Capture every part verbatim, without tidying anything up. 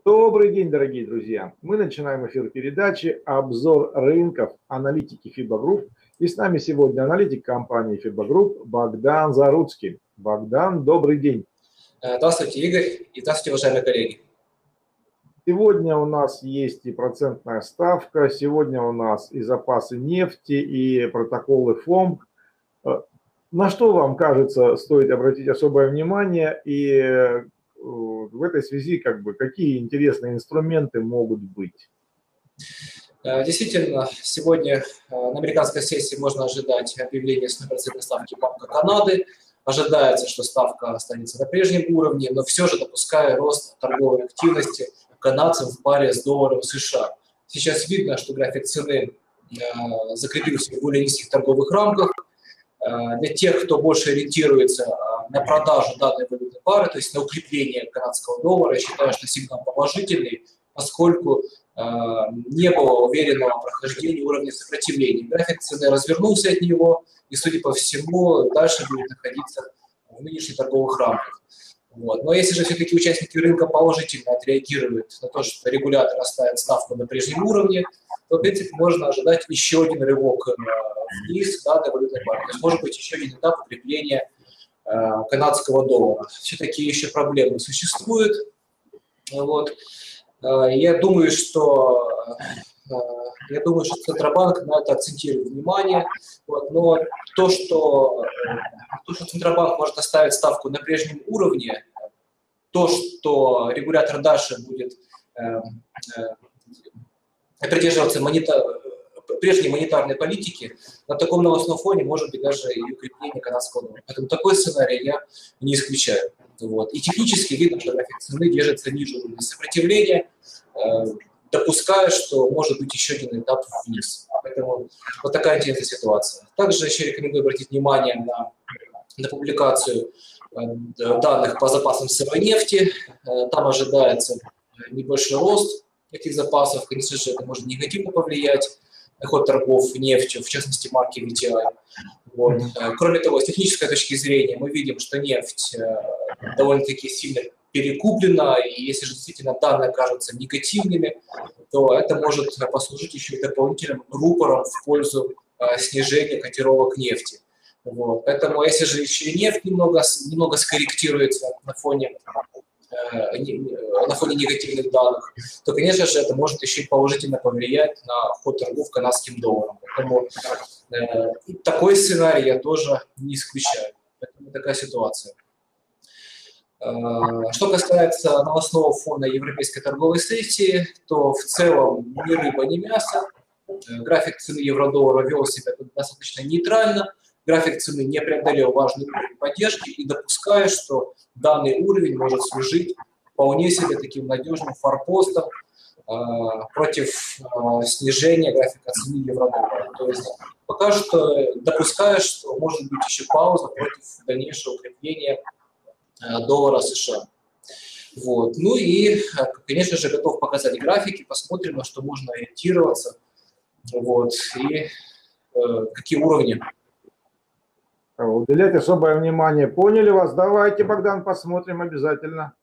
Добрый день, дорогие друзья! Мы начинаем эфир передачи «Обзор рынков» аналитики ФИБА Групп. И с нами сегодня аналитик компании ФИБА Групп Богдан Заруцкий. Богдан, добрый день! Здравствуйте, Игорь, и здравствуйте, уважаемые коллеги. Сегодня у нас есть и процентная ставка, сегодня у нас и запасы нефти, и протоколы ФОМ. На что вам кажется, стоит обратить особое внимание, и в этой связи как бы какие интересные инструменты могут быть? Действительно, сегодня на американской сессии можно ожидать объявления стопроцентной ставки Банка Канады. Ожидается, что ставка останется на прежнем уровне, но все же допуская рост торговой активности канадцев в паре с долларом США. Сейчас видно, что график цены закрепился в более низких торговых рамках. Для тех, кто больше ориентируется на продажу данной валютной пары, то есть на укрепление канадского доллара, я считаю, что сигнал положительный, поскольку не было уверенного прохождения уровня сопротивления. График цены развернулся от него и, судя по всему, дальше будет находиться в нынешних торговых рамках. Вот. Но если же все-таки участники рынка положительно отреагируют на то, что регулятор оставит ставку на прежнем уровне, то, в принципе, можно ожидать еще один рывок вниз данной валютной пары. То есть, может быть, еще один этап укрепления канадского доллара. Все-таки еще проблемы существуют. Вот. Я думаю, что я думаю, что Центробанк на это акцентирует внимание. Вот. Но то что, то, что Центробанк может оставить ставку на прежнем уровне, то, что регулятор дальше будет э, э, придерживаться монета, прежней монетарной политики, на таком новостном фоне может быть даже и укрепление канадского доллара. Поэтому такой сценарий я не исключаю. Вот. И технически видно, что график цены держится ниже уровня сопротивления, э, допуская, что может быть еще один этап вниз. Поэтому вот такая интересная ситуация. Также еще рекомендую обратить внимание на, на публикацию э, данных по запасам сырой нефти. Э, там ожидается небольшой рост этих запасов. Конечно же, это может негативно повлиять на ход торгов нефтью, в частности марки ви ти ай. Вот. Кроме того, с технической точки зрения мы видим, что нефть довольно-таки сильно перекуплена, и если же действительно данные окажутся негативными, то это может послужить еще и дополнительным рупором в пользу снижения котировок нефти. Вот. Поэтому если же еще и нефть немного, немного скорректируется на фоне, на фоне негативных данных, то, конечно же, это может еще и положительно повлиять на ход торгов канадским долларом. Поэтому э, такой сценарий я тоже не исключаю. Поэтому такая ситуация. Э, что касается новостного фона европейской торговой сессии, то в целом ни рыба, ни мясо. График цены евро-доллара вел себя достаточно нейтрально. График цены не преодолел важный уровень поддержки и допуская, что данный уровень может служить вполне себе таким надежным форпостом э, против э, снижения графика цены евро-доллара. То есть пока что допуская, что может быть еще пауза против дальнейшего укрепления э, доллара США. Вот. Ну и, конечно же, готов показать графики, посмотрим, на что можно ориентироваться, вот, и э, какие уровни. Уделять особое внимание. Поняли вас? Давайте, Богдан, посмотрим обязательно.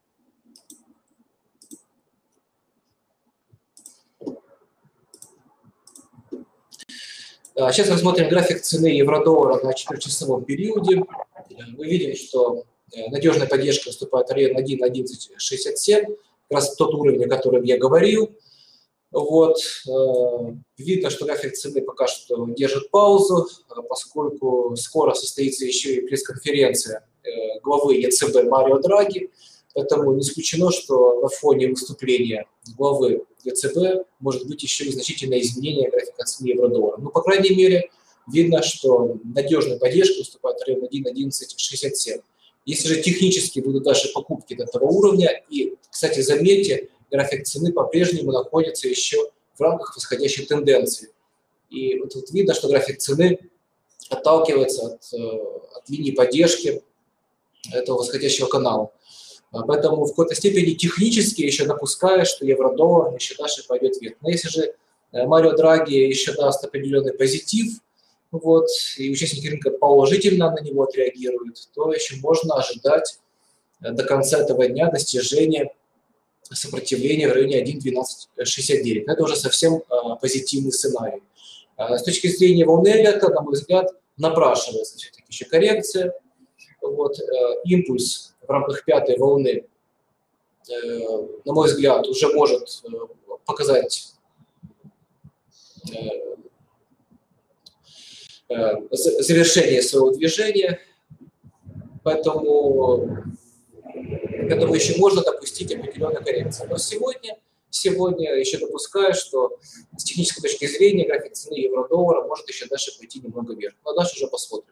Сейчас рассмотрим график цены евро-доллара на четырехчасовом периоде. Мы видим, что надежная поддержка выступает в районе один одиннадцать шестьдесят семь, как раз тот уровень, о котором я говорил. Вот. Видно, что график цены пока что держит паузу, поскольку скоро состоится еще и пресс-конференция главы е цэ бэ Марио Драги. Поэтому не исключено, что на фоне выступления главы е цэ бэ может быть еще и значительное изменение графика цены евро-доллара. Но, по крайней мере, видно, что надежная поддержка выступает в районе один одиннадцать шестьдесят семь. Если же технически будут дальше покупки до этого уровня, и, кстати, заметьте, график цены по-прежнему находится еще в рамках восходящей тенденции. И вот тут видно, что график цены отталкивается от, от линии поддержки этого восходящего канала. Поэтому в какой-то степени технически еще допускаю, что евро-доллар еще дальше пойдет вверх. Но если же Марио Драги еще даст определенный позитив, вот, и участники рынка положительно на него отреагируют, то еще можно ожидать до конца этого дня достижения сопротивление в районе один двенадцать шестьдесят девять. Это уже совсем позитивный сценарий. С точки зрения волны Эллиота, на мой взгляд, напрашивается все-таки еще коррекция. Вот, импульс в рамках пятой волны, на мой взгляд, уже может показать завершение своего движения, поэтому, поэтому еще можно допустить определенную коррекцию. Но сегодня, сегодня еще допускаю, что с технической точки зрения график цены евро-доллара может еще дальше пойти немного вверх. Но дальше уже посмотрим.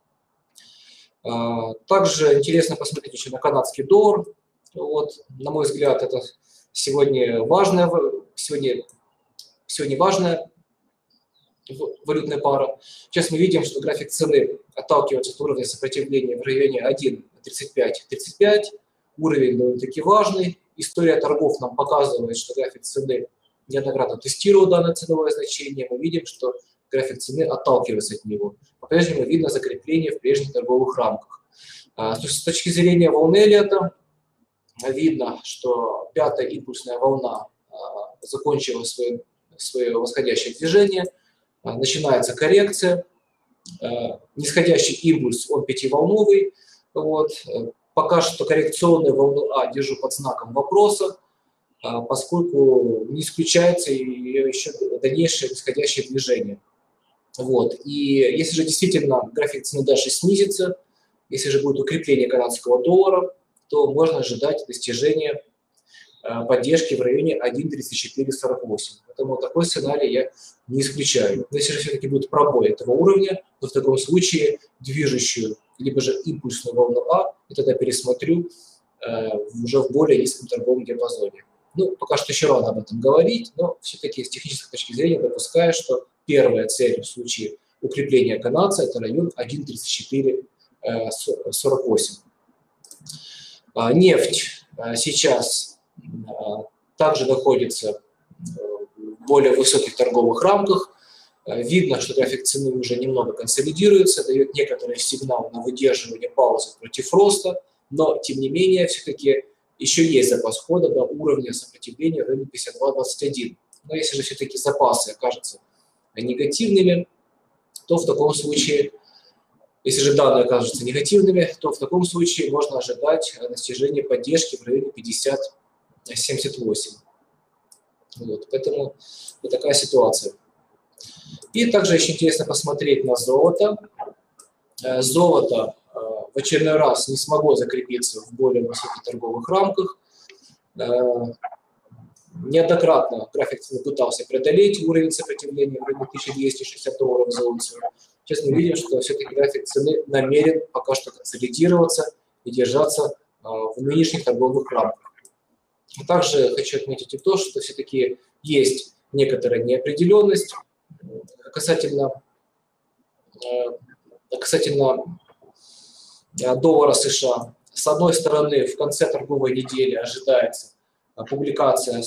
Также интересно посмотреть еще на канадский доллар. Вот, на мой взгляд, это сегодня важная, сегодня, сегодня важная валютная пара. Сейчас мы видим, что график цены отталкивается от уровня сопротивления в районе один тридцать пять тридцать пять. Уровень довольно-таки важный. История торгов нам показывает, что график цены неоднократно тестировал данное ценовое значение. Мы видим, что график цены отталкивается от него. По-прежнему видно закрепление в прежних торговых рамках. С точки зрения волны Эллиота видно, что пятая импульсная волна закончила свое, свое восходящее движение. Начинается коррекция. Нисходящий импульс, он пятиволновый. Вот. Пока что коррекционную волну А держу под знаком вопроса, поскольку не исключается ее еще дальнейшее нисходящее движение. Вот. И если же действительно график цены дальше снизится, если же будет укрепление канадского доллара, то можно ожидать достижения поддержки в районе один тридцать четыре сорок восемь. Поэтому такой сценарий я не исключаю. Но если же все-таки будет пробой этого уровня, то в таком случае движущую либо же импульсную волну А, и тогда пересмотрю э, уже в более низком торговом диапазоне. Ну, пока что еще рано об этом говорить, но все-таки с технической точки зрения допускаю, что первая цель в случае укрепления канадца – это район один тридцать четыре сорок восемь. А, нефть а, сейчас а, также находится в более высоких торговых рамках. Видно, что график цены уже немного консолидируется, дает некоторый сигнал на выдерживание паузы против роста, но, тем не менее, все-таки еще есть запас хода до уровня сопротивления в районе пятьдесят два двадцать один. Но если же все-таки запасы окажутся негативными, то в таком случае, если же данные окажутся негативными, то в таком случае можно ожидать достижения поддержки в районе пятьдесят семьдесят восемь. Вот, поэтому вот такая ситуация. И также еще интересно посмотреть на золото. Золото в очередной раз не смогло закрепиться в более высоких торговых рамках. Неоднократно график цены пытался преодолеть уровень сопротивления в районе тысяча двести шестьдесят долларов за унцию. Сейчас мы видим, что все-таки график цены намерен пока что консолидироваться и держаться в нынешних торговых рамках. Также хочу отметить и то, что все-таки есть некоторая неопределенность касательно, касательно доллара США. С одной стороны, в конце торговой недели ожидается публикация,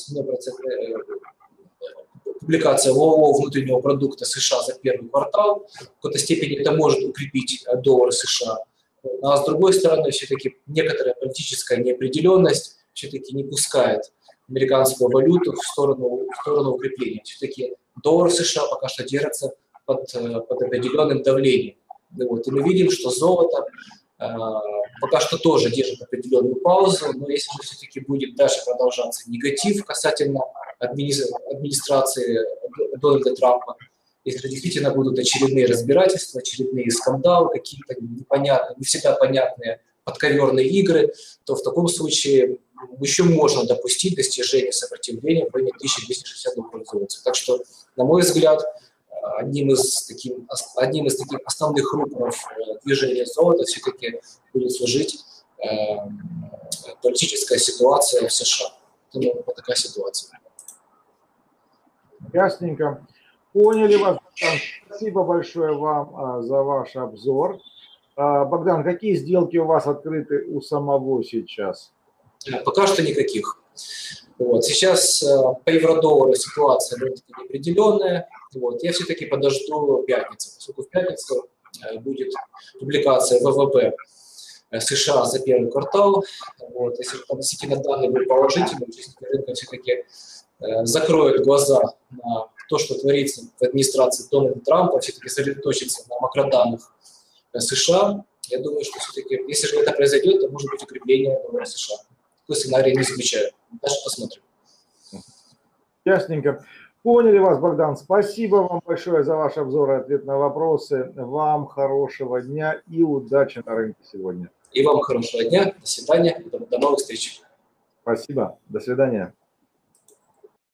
публикация валового внутреннего продукта США за первый квартал. В какой-то степени это может укрепить доллар США. А с другой стороны, все-таки некоторая политическая неопределенность все-таки не пускает американскую валюту в сторону, в сторону укрепления. Все-таки доллар США пока что держится под, под определенным давлением. Вот. И мы видим, что золото э, пока что тоже держит определенную паузу, но если же все-таки будет дальше продолжаться негатив касательно админи... администрации Дональда Трампа, если же действительно будут очередные разбирательства, очередные скандалы, какие-то непонятные, не всегда понятные подковерные игры, то в таком случае еще можно допустить достижение сопротивления в районе тысяча двести шестьдесят долларов за унцию. Так что, на мой взгляд, одним из, таким, одним из таких основных рупоров движения золота все-таки будет служить э, политическая ситуация в США. Ну, вот такая ситуация. Ясненько. Поняли вас. Спасибо большое вам за ваш обзор. Богдан, какие сделки у вас открыты у самого сейчас? Пока что никаких. Вот. Сейчас по евро-доллару ситуация довольно-таки неопределенная. Вот. Я все-таки подожду пятницу, поскольку в пятницу будет публикация вэ вэ пэ США за первый квартал. Вот. Если там действительно данные будут положительные, участники рынка все-таки э, закроют глаза на то, что творится в администрации Дональда Трампа, все-таки сосредоточиться на макроданных США, я думаю, что все-таки, если же это произойдет, то может быть укрепление доллара США. Такой сценарий не исключаю. Дальше посмотрим. Ясненько. Поняли вас, Богдан. Спасибо вам большое за ваш обзор и ответ на вопросы. Вам хорошего дня и удачи на рынке сегодня. И вам хорошего дня. До свидания. До, до новых встреч. Спасибо. До свидания.